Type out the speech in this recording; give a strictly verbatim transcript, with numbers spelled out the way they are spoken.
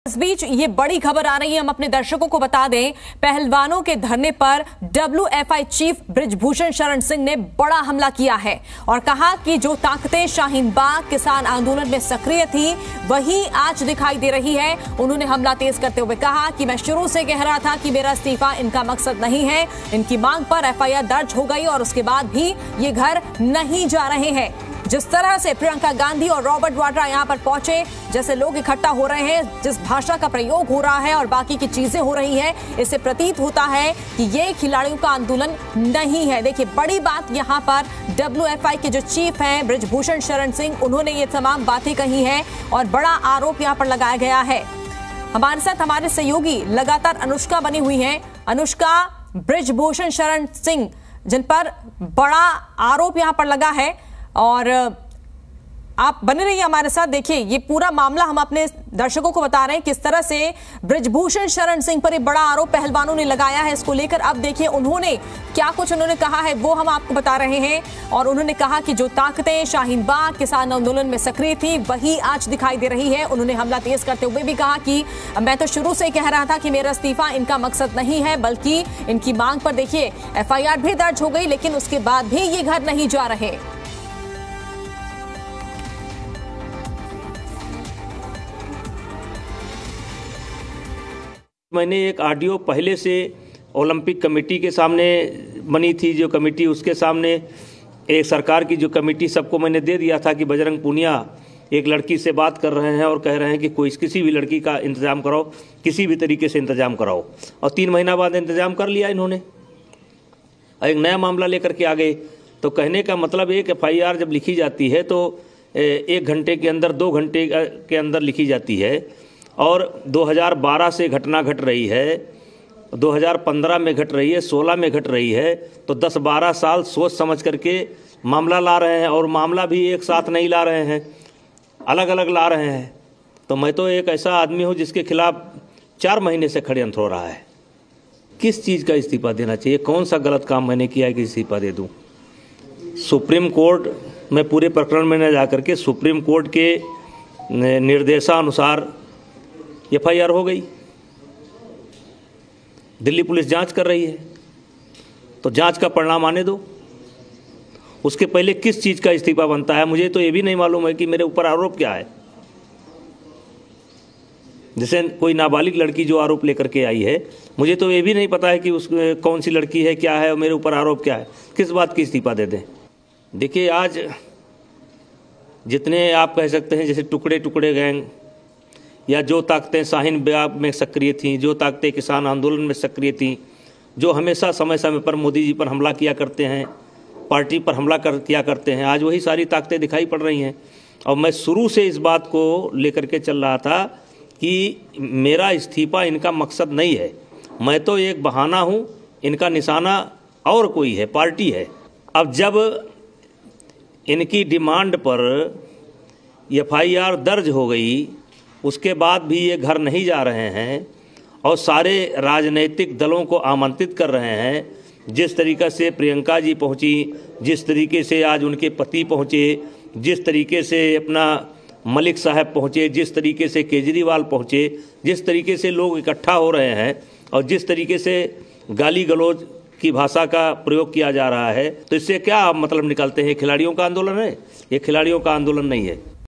इस बीच ये बड़ी खबर आ रही है, हम अपने दर्शकों को बता दें, पहलवानों के धरने पर W F I chief Brijbhushan Sharan Singh ने बड़ा हमला किया है और कहा कि जो ताकतें शाहीन बाग किसान आंदोलन में सक्रिय थी वही आज दिखाई दे रही है। उन्होंने हमला तेज करते हुए कहा कि मैं शुरू से कह रहा था कि मेरा इस्तीफा इनका मकसद नहीं है। इनकी मांग पर एफ आई आर दर्ज हो गई और उसके बाद भी ये घर नहीं जा रहे हैं। जिस तरह से प्रियंका गांधी और रॉबर्ट वाड्रा यहां पर पहुंचे, जैसे लोग इकट्ठा हो रहे हैं, जिस भाषा का प्रयोग हो रहा है और बाकी की चीजें हो रही हैं, इससे प्रतीत होता है कि ये खिलाड़ियों का आंदोलन नहीं है। देखिए, बड़ी बात यहां पर डब्ल्यू एफ आई के जो चीफ हैं बृजभूषण शरण सिंह, उन्होंने ये तमाम बातें कही हैं और बड़ा आरोप यहां पर लगाया गया है। हमारे साथ हमारे सहयोगी लगातार अनुष्का बनी हुई हैं। अनुष्का, बृजभूषण शरण सिंह जिन पर बड़ा आरोप यहां पर लगा है, और आप बने रहिए हमारे साथ। देखिए, ये पूरा मामला हम अपने दर्शकों को बता रहे हैं किस तरह से बृजभूषण शरण सिंह पर एक बड़ा आरोप पहलवानों ने लगाया है। इसको लेकर अब देखिए उन्होंने क्या कुछ उन्होंने कहा है, वो हम आपको बता रहे हैं। और उन्होंने कहा कि जो ताकतें शाहीन बाग किसान आंदोलन में सक्रिय थी वही आज दिखाई दे रही है। उन्होंने हमला तेज करते हुए भी कहा कि मैं तो शुरू से कह रहा था कि मेरा इस्तीफा इनका मकसद नहीं है, बल्कि इनकी मांग पर देखिए एफ आई आर भी दर्ज हो गई, लेकिन उसके बाद भी ये घर नहीं जा रहे। मैंने एक ऑडियो पहले से ओलंपिक कमेटी के सामने बनी थी, जो कमेटी उसके सामने एक सरकार की जो कमेटी, सबको मैंने दे दिया था कि बजरंग पूनिया एक लड़की से बात कर रहे हैं और कह रहे हैं कि कोई किसी भी लड़की का इंतज़ाम कराओ, किसी भी तरीके से इंतज़ाम कराओ। और तीन महीना बाद इंतज़ाम कर लिया इन्होंने, एक नया मामला लेकर के आ गए। तो कहने का मतलब एक एफ आई आर जब लिखी जाती है तो एक घंटे के अंदर, दो घंटे के अंदर लिखी जाती है, और दो हज़ार बारह से घटना घट रही है, दो हज़ार पंद्रह में घट रही है, सोलह में घट रही है, तो दस बारह साल सोच समझ करके मामला ला रहे हैं। और मामला भी एक साथ नहीं ला रहे हैं, अलग अलग ला रहे हैं। तो मैं तो एक ऐसा आदमी हूँ जिसके खिलाफ चार महीने से षड्यंत्र हो रहा है। किस चीज़ का इस्तीफा देना चाहिए, कौन सा गलत काम मैंने किया है कि इस्तीफा दे दूँ? सुप्रीम कोर्ट में पूरे प्रकरण में न जा करके सुप्रीम कोर्ट के निर्देशानुसार एफ आई आर हो गई। दिल्ली पुलिस जांच कर रही है, तो जांच का परिणाम आने दो। उसके पहले किस चीज़ का इस्तीफा बनता है, मुझे तो ये भी नहीं मालूम है कि मेरे ऊपर आरोप क्या है। जैसे कोई नाबालिग लड़की जो आरोप लेकर के आई है, मुझे तो ये भी नहीं पता है कि उस कौन सी लड़की है, क्या है, और मेरे ऊपर आरोप क्या है, किस बात की इस्तीफा दे दें। देखिए, आज जितने आप कह सकते हैं जैसे टुकड़े टुकड़े गैंग, या जो ताकतें शाहीन बाग में सक्रिय थीं, जो ताकतें किसान आंदोलन में सक्रिय थीं, जो हमेशा समय समय पर मोदी जी पर हमला किया करते हैं, पार्टी पर हमला कर किया करते हैं, आज वही सारी ताकतें दिखाई पड़ रही हैं। और मैं शुरू से इस बात को लेकर के चल रहा था कि मेरा इस्तीफा इनका मकसद नहीं है, मैं तो एक बहाना हूँ, इनका निशाना और कोई है, पार्टी है। अब जब इनकी डिमांड पर एफ आई आर दर्ज हो गई, उसके बाद भी ये घर नहीं जा रहे हैं और सारे राजनीतिक दलों को आमंत्रित कर रहे हैं। जिस तरीक़े से प्रियंका जी पहुंची, जिस तरीके से आज उनके पति पहुंचे, जिस तरीके से अपना मलिक साहब पहुंचे, जिस तरीके से केजरीवाल पहुंचे, जिस तरीके से लोग इकट्ठा हो रहे हैं और जिस तरीके से गाली गलौज की भाषा का प्रयोग किया जा रहा है, तो इससे क्या मतलब निकालते हैं? खिलाड़ियों का आंदोलन है? ये खिलाड़ियों का आंदोलन नहीं है।